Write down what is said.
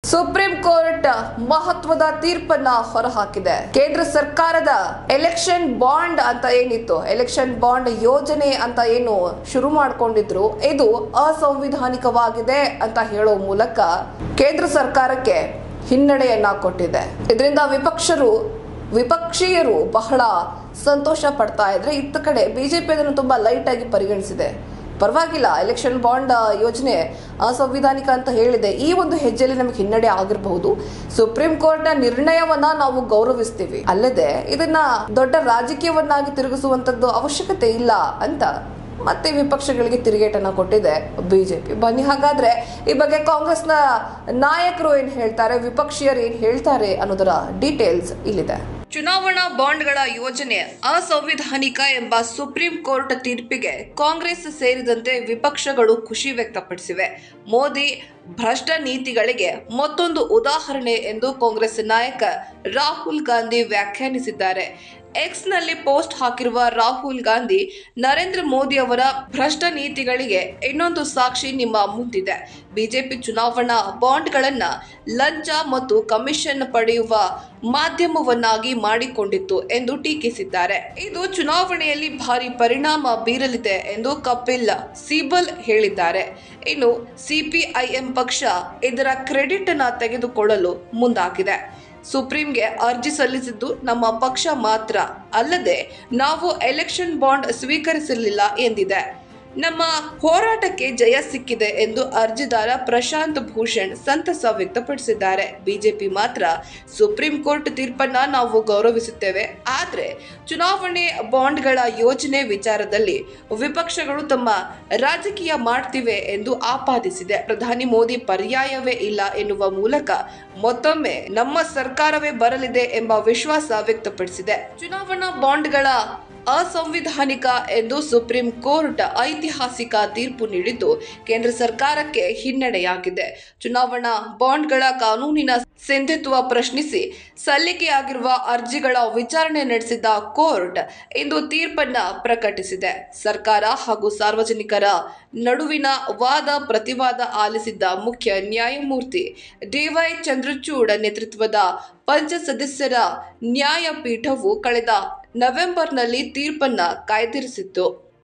Supreme court ಮಹತ್ವದ ತೀರ್ಪನ್ನ ಹೊರಹಾಕಿದೆ. ಕೇಂದ್ರ ಸರ್ಕಾರದ ಎಲೆಕ್ಷನ್ ಬಾಂಡ್ ಅಂತ ಏನಿತ್ತು, ಎಲೆಕ್ಷನ್ ಬಾಂಡ್ ಯೋಜನೆ ಅಂತ ಏನು ಶುರು ಮಾಡಿಕೊಂಡಿದ್ರು, ಇದು ಅಸಂವಿಧಾನಿಕವಾಗಿದೆ ಅಂತ ಹೇಳೋ ಮೂಲಕ ಕೇಂದ್ರ ಸರ್ಕಾರಕ್ಕೆ ಹಿನ್ನಡೆಯನ್ನ ಕೊಟ್ಟಿದೆ. ಇದರಿಂದ ವಿಪಕ್ಷೀಯರು ಬಹಳ ಸಂತೋಷ ಪಡ್ತಾ ಇದ್ರೆ, ಇತ್ತ ಕಡೆ ಬಿಜೆಪಿ ಅದನ್ನು ತುಂಬಾ ಲೈಟ್ ಆಗಿ ಪರಿಗಣಿಸಿದೆ. ಪರವಾಗಿಲ್ಲ, ಎಲೆಕ್ಷನ್ ಬಾಂಡ್ ಯೋಜನೆ ಅಸಂವಿಧಾನಿಕ ಅಂತ ಹೇಳಿದೆ, ಈ ಒಂದು ಹೆಜ್ಜೆಯಲ್ಲಿ ನಮಗೆ ಹಿನ್ನಡೆ ಆಗಿರಬಹುದು. ಸುಪ್ರೀಂ ಕೋರ್ಟ್ ನ ನಿರ್ಣಯವನ್ನ ನಾವು ಗೌರವಿಸ್ತೀವಿ, ಅಲ್ಲದೆ ಇದನ್ನ ದೊಡ್ಡ ರಾಜಕೀಯವನ್ನಾಗಿ ತಿರುಗಿಸುವಂತದ್ದು ಅವಶ್ಯಕತೆ ಇಲ್ಲ ಅಂತ ಮತ್ತೆ ವಿಪಕ್ಷಗಳಿಗೆ ತಿರುಗೇಟನ್ನ ಕೊಟ್ಟಿದೆ ಬಿಜೆಪಿ. ಬನ್ನಿ ಹಾಗಾದ್ರೆ ಈ ಬಗ್ಗೆ ಕಾಂಗ್ರೆಸ್ನ ನಾಯಕರು ಏನ್ ಹೇಳ್ತಾರೆ, ವಿಪಕ್ಷೀಯರು ಏನ್ ಹೇಳ್ತಾರೆ ಅನ್ನೋದರ ಡೀಟೇಲ್ಸ್ ಇಲ್ಲಿದೆ. ಚುನಾವಣಾ ಬಾಂಡ್ಗಳ ಯೋಜನೆ ಅಸಂವಿಧಾನಿಕ ಎಂಬ ಸುಪ್ರೀಂ ಕೋರ್ಟ್ ತೀರ್ಪಿಗೆ ಕಾಂಗ್ರೆಸ್ ಸೇರಿದಂತೆ ವಿಪಕ್ಷಗಳು ಖುಷಿ ವ್ಯಕ್ತಪಡಿಸಿವೆ. ಮೋದಿ ಭ್ರಷ್ಟ ನೀತಿಗಳಿಗೆ ಮತ್ತೊಂದು ಉದಾಹರಣೆ ಎಂದು ಕಾಂಗ್ರೆಸ್ ನಾಯಕ ರಾಹುಲ್ ಗಾಂಧಿ ವ್ಯಾಖ್ಯಾನಿಸಿದ್ದಾರೆ. ಎಕ್ಸ್ನಲ್ಲಿ ಪೋಸ್ಟ್ ಹಾಕಿರುವ ರಾಹುಲ್ ಗಾಂಧಿ, ನರೇಂದ್ರ ಮೋದಿ ಅವರ ಭ್ರಷ್ಟ ನೀತಿಗಳಿಗೆ ಇನ್ನೊಂದು ಸಾಕ್ಷಿ ನಿಮ್ಮ ಮುಂದಿದೆ. ಬಿಜೆಪಿ ಚುನಾವಣಾ ಬಾಂಡ್ಗಳನ್ನ ಲಂಚ ಮತ್ತು ಕಮಿಷನ್ ಪಡೆಯುವ ಮಾಧ್ಯಮವನ್ನಾಗಿ ಮಾಡಿಕೊಂಡಿತ್ತು ಎಂದು ಟೀಕಿಸಿದ್ದಾರೆ. ಇದು ಚುನಾವಣೆಯಲ್ಲಿ ಭಾರಿ ಪರಿಣಾಮ ಬೀರಲಿದೆ ಎಂದು ಕಪಿಲ್ ಸಿಬಲ್ ಹೇಳಿದ್ದಾರೆ. ಇನ್ನು ಸಿಪಿಐಎಂ ಪಕ್ಷ ಇದರ ಕ್ರೆಡಿಟ್ ಅನ್ನ ತೆಗೆದುಕೊಳ್ಳಲು ಮುಂದಾಗಿದೆ. ಸುಪ್ರೀಂಗೆ ಅರ್ಜಿ ಸಲ್ಲಿಸಿದ್ದು ನಮ್ಮ ಪಕ್ಷ ಮಾತ್ರ ಅಲ್ಲದೆ ನಾವು ಎಲೆಕ್ಷನ್ ಬಾಂಡ್ ಸ್ವೀಕರಿಸಲಿಲ್ಲ ಎಂದಿದೆ. ನಮ್ಮ ಹೋರಾಟಕ್ಕೆ ಜಯ ಸಿಕ್ಕಿದೆ ಎಂದು ಅರ್ಜಿದಾರ ಪ್ರಶಾಂತ್ ಭೂಷಣ್ ಸಂತಸ ವ್ಯಕ್ತಪಡಿಸಿದ್ದಾರೆ. ಬಿಜೆಪಿ ಮಾತ್ರ ಸುಪ್ರೀಂ ಕೋರ್ಟ್ ತೀರ್ಪನ್ನ ನಾವು ಗೌರವಿಸುತ್ತೇವೆ, ಆದ್ರೆ ಚುನಾವಣೆ ಬಾಂಡ್ಗಳ ಯೋಜನೆ ವಿಚಾರದಲ್ಲಿ ವಿಪಕ್ಷಗಳು ತಮ್ಮ ರಾಜಕೀಯ ಮಾಡ್ತಿವೆ ಎಂದು ಆಪಾದಿಸಿದೆ. ಪ್ರಧಾನಿ ಮೋದಿ ಪರ್ಯಾಯವೇ ಇಲ್ಲ ಎನ್ನುವ ಮೂಲಕ ಮತ್ತೊಮ್ಮೆ ನಮ್ಮ ಸರ್ಕಾರವೇ ಬರಲಿದೆ ಎಂಬ ವಿಶ್ವಾಸ ವ್ಯಕ್ತಪಡಿಸಿದೆ. ಚುನಾವಣಾ ಬಾಂಡ್ಗಳ ಅಸಂವಿಧಾನಿಕ ಎಂದು ಸುಪ್ರೀಂ ಕೋರ್ಟ್ ಐತಿಹಾಸಿಕ ತೀರ್ಪು ನೀಡಿದ್ದು ಕೇಂದ್ರ ಸರ್ಕಾರಕ್ಕೆ ಹಿನ್ನಡೆಯಾಗಿದೆ. ಚುನಾವಣಾ ಬಾಂಡ್ಗಳ ಕಾನೂನಿನ ಸಿಂಧುತ್ವ ಪ್ರಶ್ನಿಸಿ ಸಲ್ಲಿಕೆಯಾಗಿರುವ ಅರ್ಜಿಗಳ ವಿಚಾರಣೆ ನಡೆಸಿದ ಕೋರ್ಟ್ ಇಂದು ತೀರ್ಪನ್ನ ಪ್ರಕಟಿಸಿದೆ. ಸರ್ಕಾರ ಹಾಗೂ ಸಾರ್ವಜನಿಕರ ನಡುವಿನ ವಾದ ಪ್ರತಿವಾದ ಆಲಿಸಿದ್ದ ಮುಖ್ಯ ನ್ಯಾಯಮೂರ್ತಿ ಡಿವೈ ಚಂದ್ರಚೂಡ್ ನೇತೃತ್ವದ ಪಂಚಸದಸ್ಯರ ನ್ಯಾಯಪೀಠವು ಕಳೆದ ನವೆಂಬರ್ನಲ್ಲಿ ತೀರ್ಪನ್ನ ಕಾಯ್ದಿರಿಸಿತ್ತು.